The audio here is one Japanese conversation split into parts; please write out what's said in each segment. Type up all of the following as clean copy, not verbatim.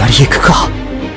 なり行くか。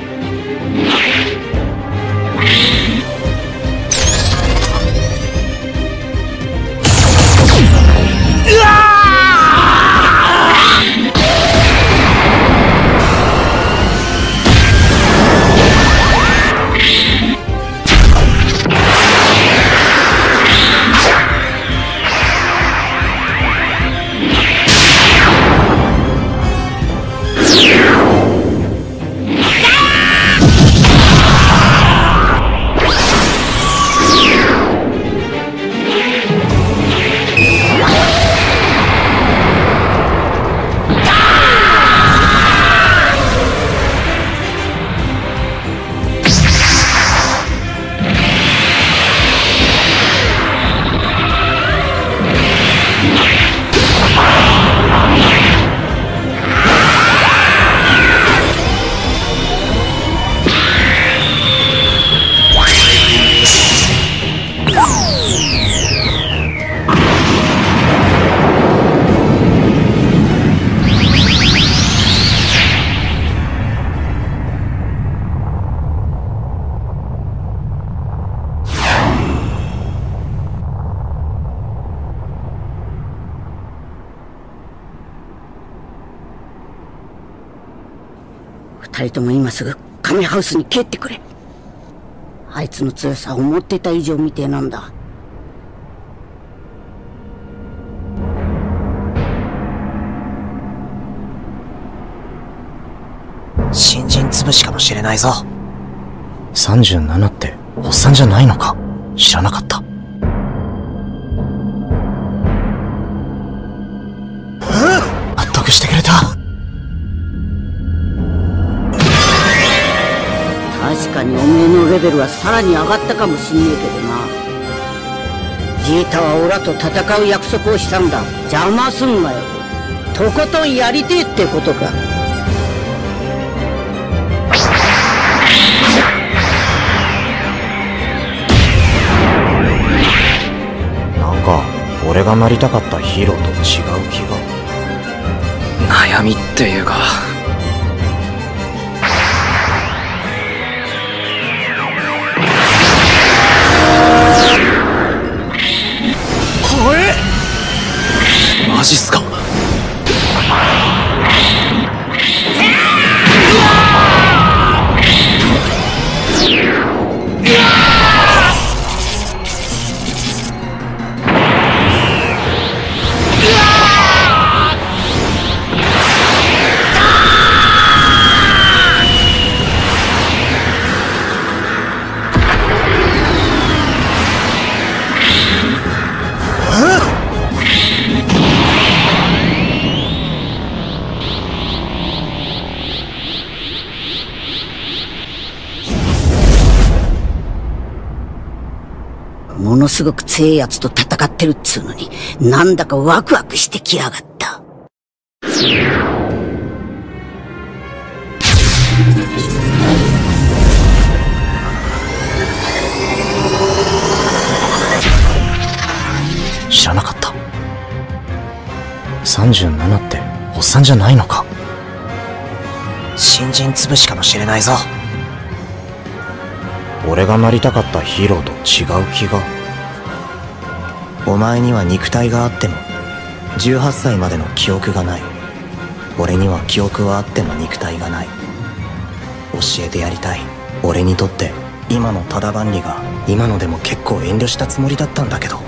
二人とも今すぐカメハウスに帰ってくれ。あいつの強さを思ってた以上みてえなんだ。 新人潰しかもしれないぞ。37っておっさんじゃないのか。知らなかった。納得してくれた。 確かにおめえのレベルはさらに上がったかもしんねえけどな。ジータはオラと戦う約束をしたんだ。邪魔すんなよ。とことんやりてえってことか。 なんか俺がなりたかったヒーローと違う気が。 悩みっていうか、マジっすか。 ものすごく強えやつと戦ってるっつうのに、なんだかワクワクしてきやがった。 知らなかった。37っておっさんじゃないのか。新人潰しかもしれないぞ。俺がなりたかったヒーローと違う気が。お前には肉体があっても18歳までの記憶がない。俺には記憶はあっても肉体がない。教えてやりたい。俺にとって今のタダ番理が今のでも結構遠慮したつもりだったんだけど、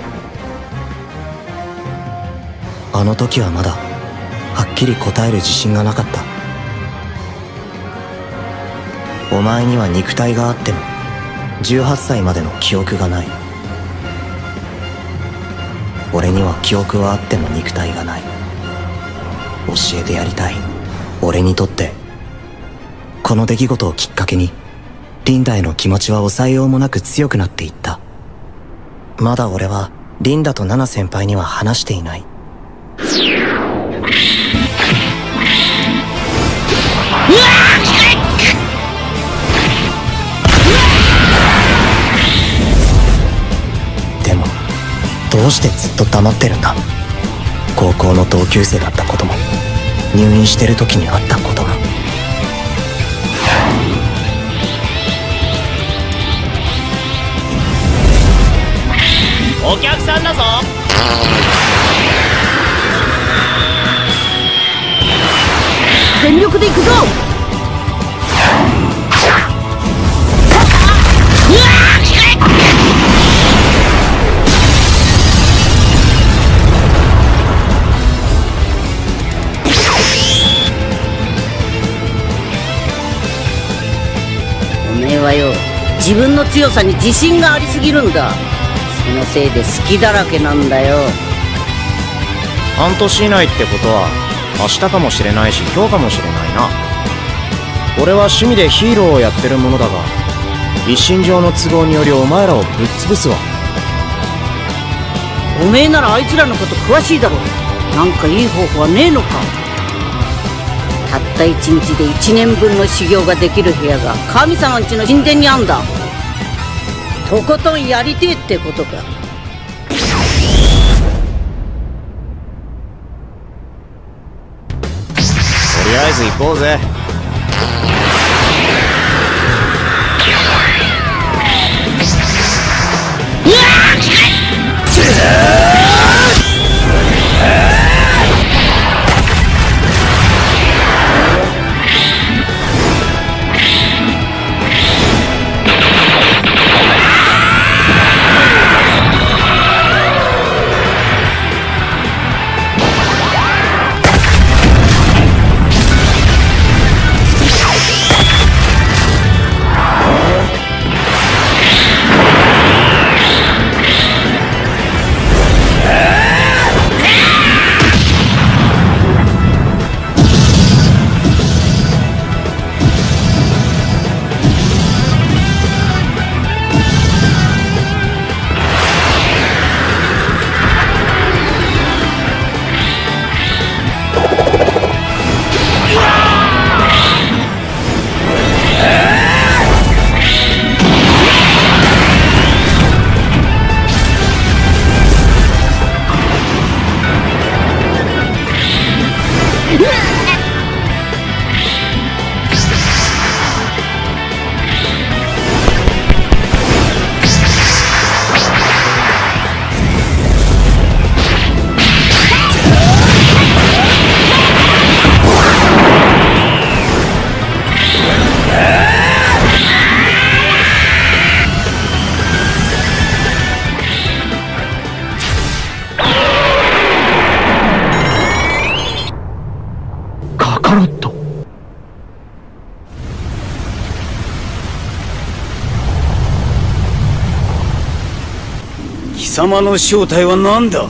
あの時はまだはっきり答える自信がなかった。お前には肉体があっても18歳までの記憶がない。俺には記憶はあっても肉体がない。教えてやりたい。俺にとってこの出来事をきっかけにリンダへの気持ちは抑えようもなく強くなっていった。まだ俺はリンダとナナ先輩には話していない。でもどうしてずっと黙ってるんだ。高校の同級生だったことも入院してる時にあったこともお客さんだぞ。 全力で行くぞ。おめえはよ、自分の強さに自信がありすぎるんだ。そのせいで好きだらけなんだよ。 半年以内ってことは明日かもしれないし今日かもしれないな。俺は趣味でヒーローをやってるものだが、一身上の都合によりお前らをぶっ潰すわ。 おめえならあいつらのこと詳しいだろ。なんかいい方法はねえのか。たった一日で1年分の修行ができる部屋が神様んちの神殿にあんだ。とことんやりてえってことか。 とりあえず行こうぜ。 貴様の正体は何だ。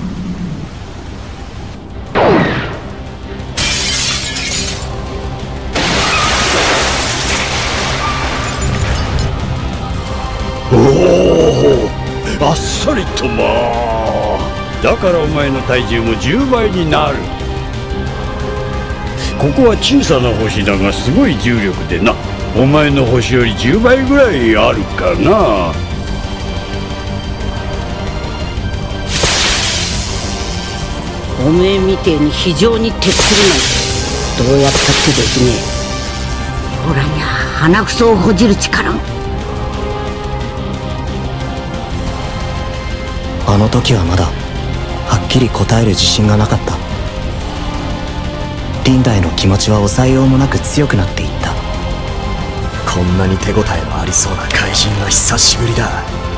おお、あっさりとまあ。だからお前の体重も10倍になる。ここは小さな星だがすごい重力でな。お前の星より10倍ぐらいあるかな。 おめえみてえに非常に徹するなんてどうやったってできねえ。オラにゃ鼻くそをほじる力も。 あの時はまだはっきり答える自信がなかった。リンダへの気持ちは抑えようもなく強くなっていった。 こんなに手応えのありそうな怪人は久しぶりだ。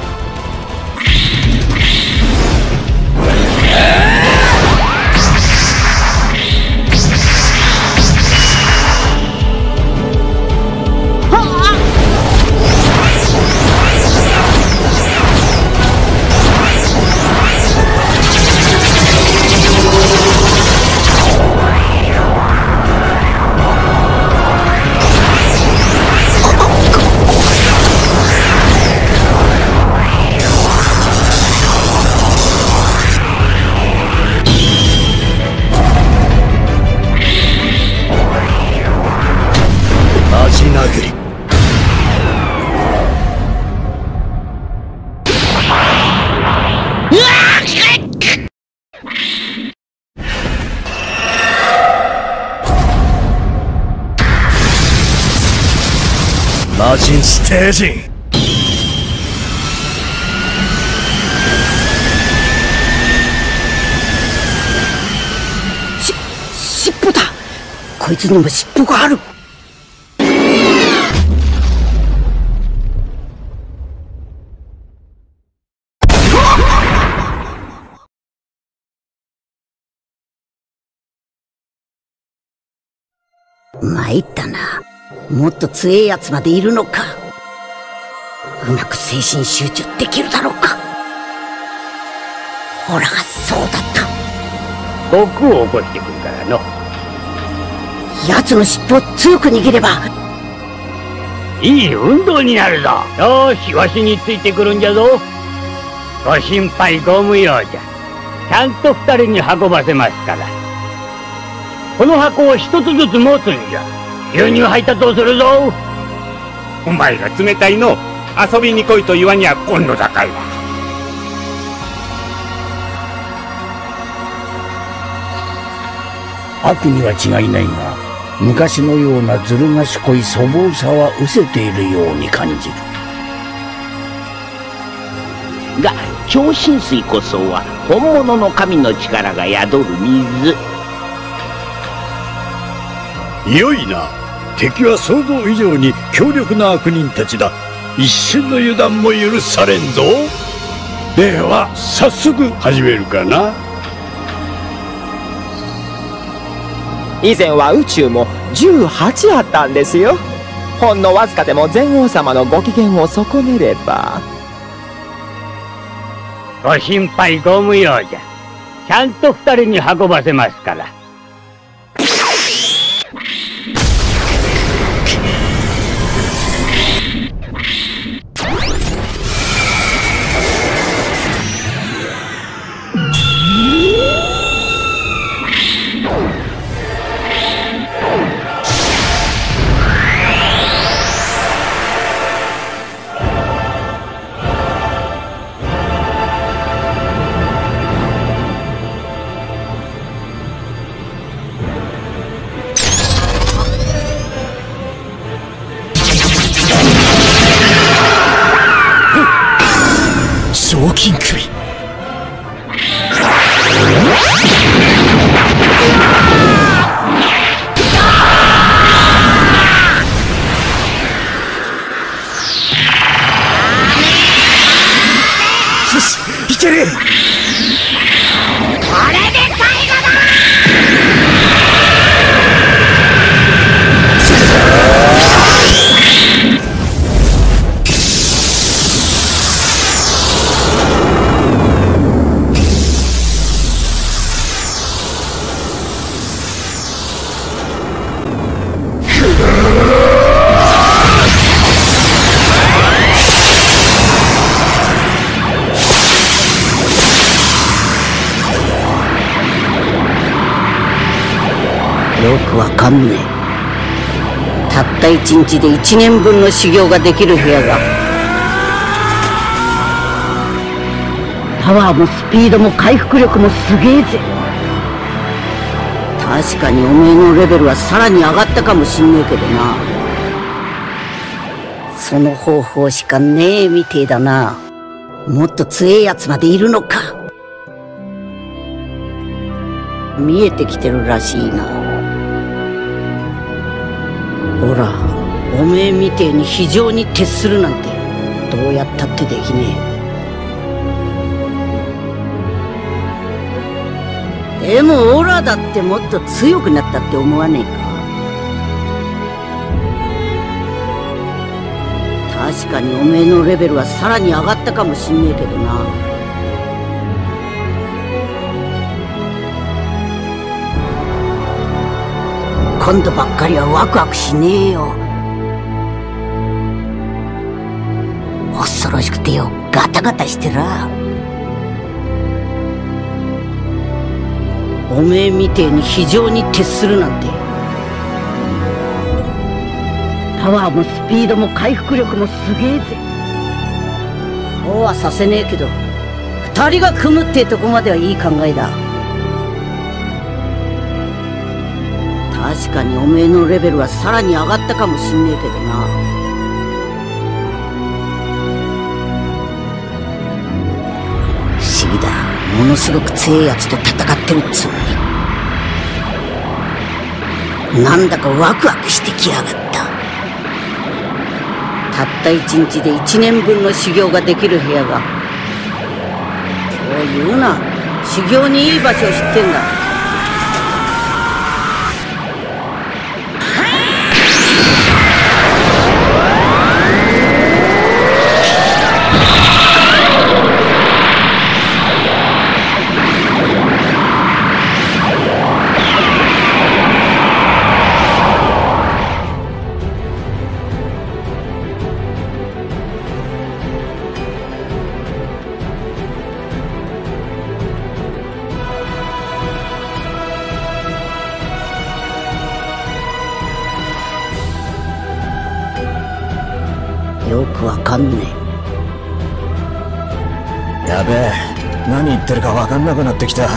魔人ステージン。 尾だ。こいつにも尻尾がある。参ったな。もっと強えやつまでいるのか。うまく精神集中できるだろうか。ほらがそうだった。 毒を起こしてくるからの。 奴の尻尾を強く握ればいい運動になるぞ。よーし、わしについてくるんじゃぞ。ご心配ご無用じゃ。ちゃんと二人に運ばせますから。この箱を一つずつ持つんじゃ。牛乳配達をするぞ。 お前が冷たいの。遊びに来いと言わにゃ今度だから。 悪には違いないが、昔のようなずる賢い粗暴さは失せているように感じる。 が超新水こそは本物の神の力が宿る水。 良いな。敵は想像以上に強力な悪人たちだ。一瞬の油断も許されんぞ。では早速始めるかな。 以前は宇宙も18あったんですよ。ほんのわずかでも禅王様のご機嫌を損ねれば。 ご心配ご無用じゃ。ちゃんと二人に運ばせますから。 賞金首。よし、いける。 これで最後だ。よくわかんねえ。たった1日で1年分の修行ができる部屋が。パワーもスピードも回復力もすげえぜ。確かにおめえのレベルはさらに上がったかもしんねえけどな。その方法しかねえみてえだな。もっと強えやつまでいるのか。見えてきてるらしいな。ほら、おめえみてえに非常に徹するなんてどうやったってできねえ。でもオラだってもっと強くなったって思わねえか。確かにおめえのレベルはさらに上がったかもしんねえけどな。今度ばっかりはワクワクしねえよ。恐ろしくてよ、ガタガタしてら。おめえみてえに非常に徹するなんて。パワーもスピードも回復力もすげえぜ。そうはさせねえけど、二人が組むってとこまではいい考えだ。確かにおめえのレベルはさらに上がったかもしんねえけどな。不思議だ。ものすごく強えやつと戦ってるっつうのに。 なんだかワクワクしてきやがった。たった1日で1年分の修行ができる部屋が。そう言うな。修行にいい場所を知ってんだ。よくわかんねえ。やべえ、何言ってるかわかんなくなってきた。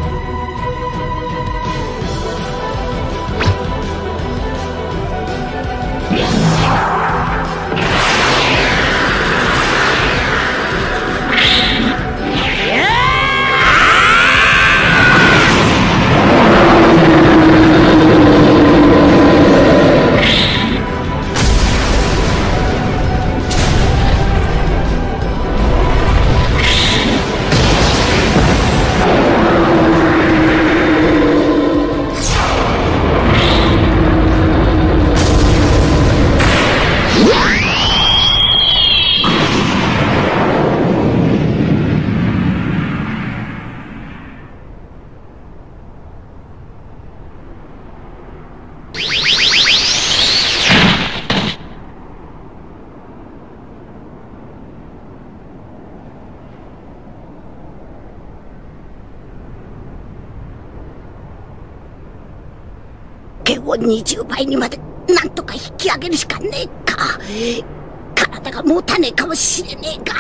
剣を20倍にまでなんとか引き上げるしかねえか。体が持たねえかもしれねえが。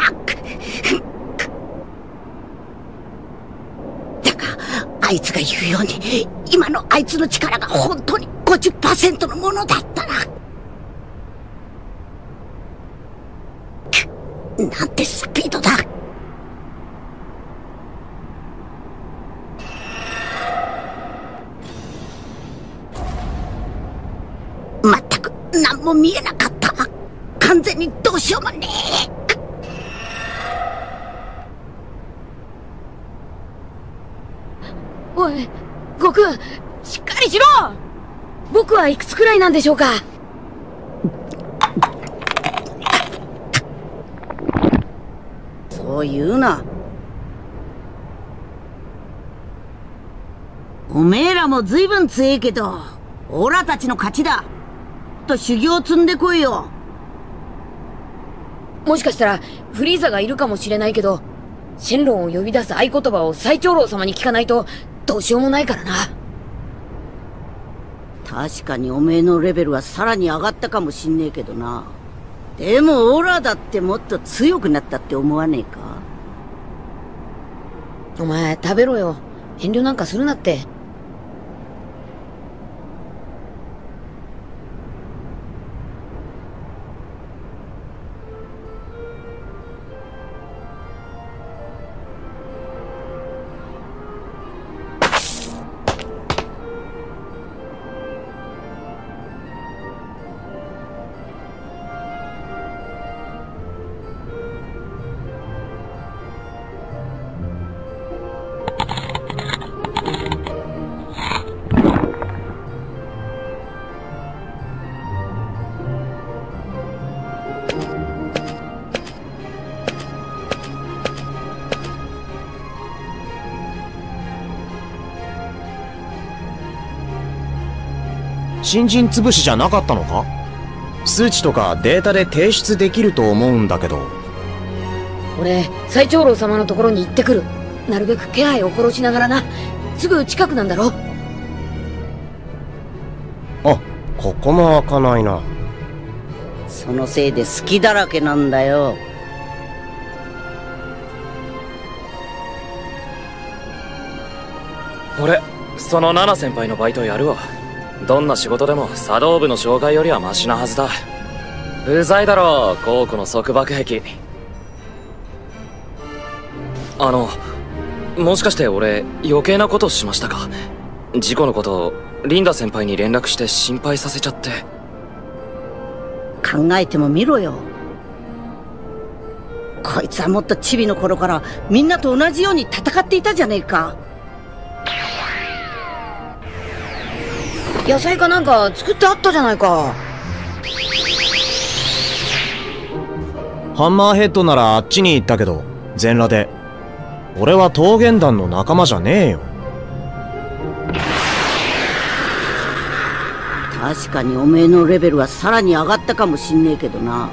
だがあいつが言うように今のあいつの力が本当に 50% のものだったら、なんてスピードだ。全く何も見えなかった。完全にどうしようもねえ。 おい、悟空、しっかりしろ。僕はいくつくらいなんでしょうか。 そう言うな。おめえらも随分強えけど、オラたちの勝ちだ。と修行積んでこいよ。 もしかしたらフリーザがいるかもしれないけど、シェンロンを呼び出す合言葉を最長老様に聞かないとどうしようもないからな。 確かにおめえのレベルはさらに上がったかもしんねえけどな。でもオラだってもっと強くなったって思わねえか。 お前食べろよ。遠慮なんかするなって。 新人潰しじゃなかったのか？数値とかデータで提出できると思うんだけど。 俺、最長老様のところに行ってくる。なるべく気配を殺しながらな。すぐ近くなんだろ。 あ、ここも開かないな。 そのせいで好きだらけなんだよ。 俺、そのナナ先輩のバイトやるわ。どんな仕事でも茶道部の紹介よりはマシなはずだ。うざいだろ、高庫の束縛壁。もしかして俺余計なことしましたか？ 事故のことリンダ先輩に連絡して心配させちゃって。 考えてもみろよ。こいつはもっとチビの頃からみんなと同じように戦っていたじゃねえか。 野菜かなんか作ってあったじゃないか。 ハンマーヘッドならあっちに行ったけど全裸で。俺は桃源団の仲間じゃねえよ。 確かにおめえのレベルはさらに上がったかもしんねえけどな。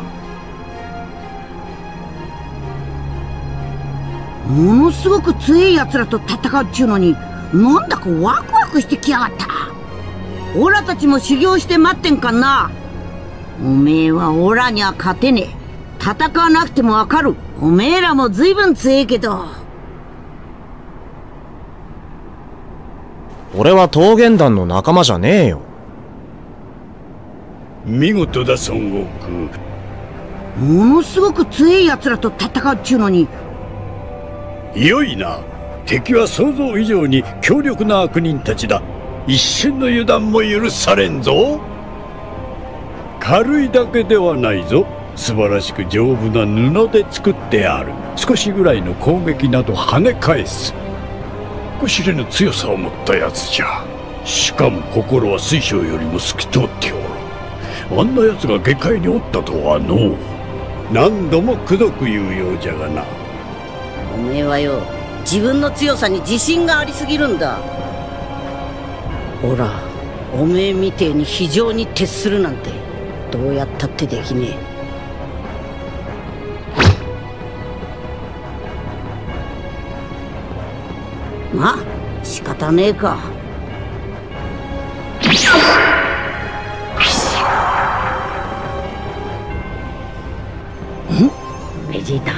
ものすごく強い奴らと戦うっちゅうのになんだかワクワクしてきやがった。オラたちも修行して待ってんかんな。おめえはオラには勝てねえ。戦わなくてもわかる。おめえらも随分強えけど。 俺は桃源団の仲間じゃねえよ。 見事だ孫悟空。 ものすごく強い奴らと戦うっちゅうのに。 良いな。敵は想像以上に強力な悪人たちだ。一瞬の油断も許されんぞ。軽いだけではないぞ。素晴らしく丈夫な布で作ってある。少しぐらいの攻撃など跳ね返す。こ知れぬ強さを持ったやつじゃ。しかも心は水晶よりも透き通っておる。あんなやつが下界におったとはのう。何度も口説くいうようじゃがな。 おめえはよ、自分の強さに自信がありすぎるんだ。ほら、おめえみてえに非常に徹するなんてどうやったってできねえ。まあ仕方ねえか。ベジータ。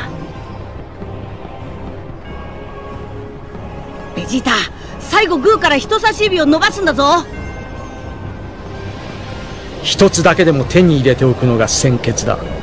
ベジータ、最後グーから人差し指を伸ばすんだぞ。 一つだけでも手に入れておくのが先決だ。